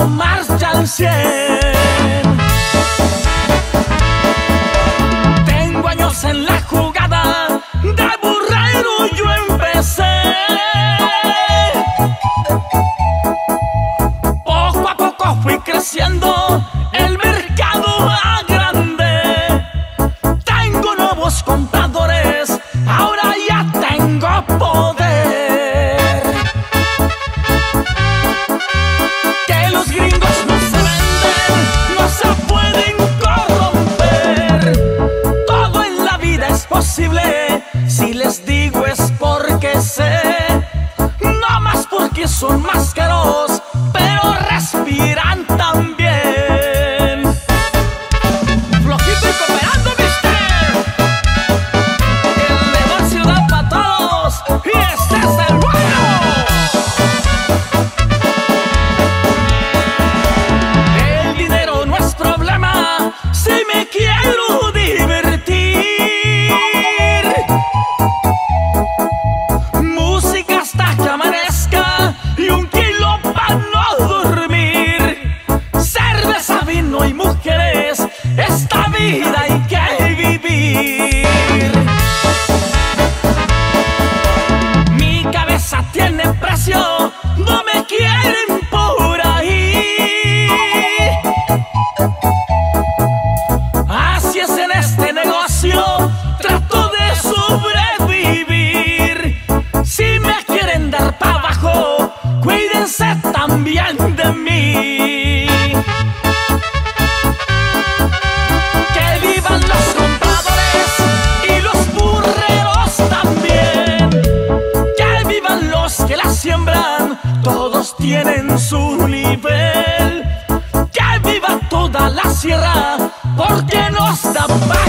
todo marcha al 100. Tengo años en la jugada, de burrero yo empecé. Poco a poco fui creciendo, el mercado agrandé. Tengo nuevos compradores, ahora ya tengo poder. Que los gringos no se venden, no se pueden corromper. Todo en la vida es posible, si les digo es porque sé. No más porque son más caros, pero respiran también. Flojito y cooperando, ¿viste? El negocio da para todos y este es el bueno. El dinero no es problema si me quiero divertir. Música hasta que amanezca y 1 kilo para no dormir. Cerveza, vino y mujeres, esta vida hay que vivir. Mi cabeza tiene precio, no me quieren por ahí. Así es en este negocio, trato de sobrevivir. Si me quieren dar para abajo, cuídense también de mí. Que vivan los compradores y los burreros también. Que vivan los que la siembran, todos tienen su nivel. Que viva toda la sierra, porque nos da paz.